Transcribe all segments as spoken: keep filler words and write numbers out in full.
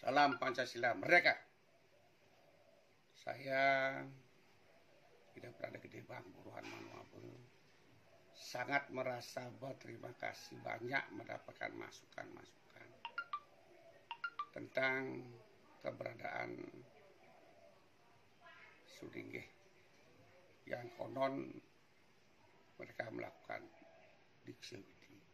Salam Pancasila Merdeka. Saya tidak berada di Bang Buruhan Manuabe. Sangat merasa berterima kasih banyak mendapatkan masukan-masukan tentang keberadaan Sudinggih yang konon mereka melakukan diksi.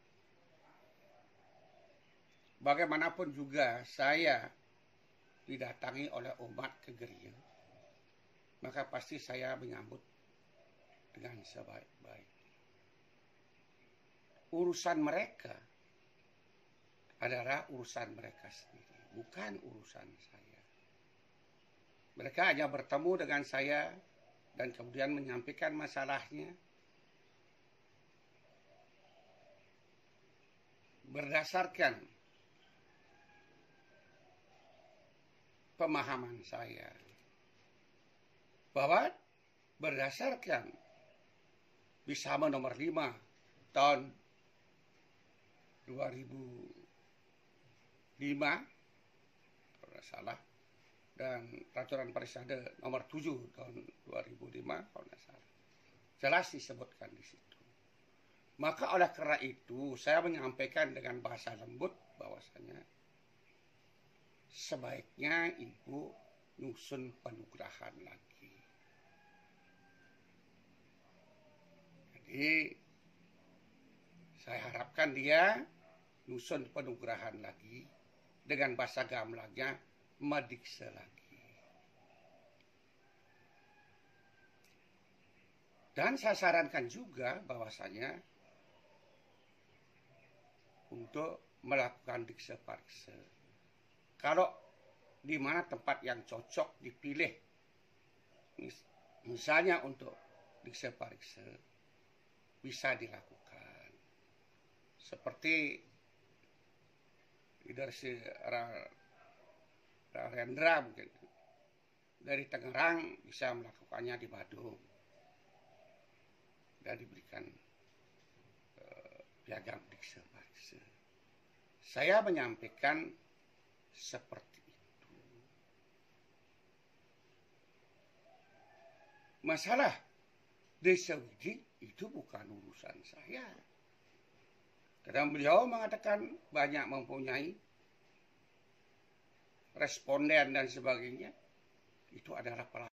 Bagaimanapun juga saya didatangi oleh umat Kegeria, maka pasti saya menyambut dengan sebaik-baik. Urusan mereka adalah urusan mereka sendiri, bukan urusan saya. Mereka hanya bertemu dengan saya dan kemudian menyampaikan masalahnya berdasarkan pemahaman saya, bahwa berdasarkan Bisama nomor lima tahun dua ribu lima kalau tidak salah, dan peraturan Parisade nomor tujuh tahun dua ribu lima kalau tidak salah, jelas disebutkan di situ. Maka oleh karena itu saya menyampaikan dengan bahasa lembut bahwasanya sebaiknya ibu nyusun penugrahan lagi. Jadi saya harapkan dia nyusun penugrahan lagi dengan bahasa gamelangnya medikse lagi. Dan saya sarankan juga bahwasanya untuk melakukan dikse parikse, kalau di mana tempat yang cocok dipilih, misalnya untuk dikse parikse, bisa dilakukan. Seperti leadership Rendra mungkin dari Tangerang bisa melakukannya di Badung dan diberikan uh, piagam dikse parikse. Saya menyampaikan seperti itu. Masalah Desa Widi itu bukan urusan saya. Karena beliau mengatakan banyak mempunyai responden dan sebagainya. Itu adalah pelaku.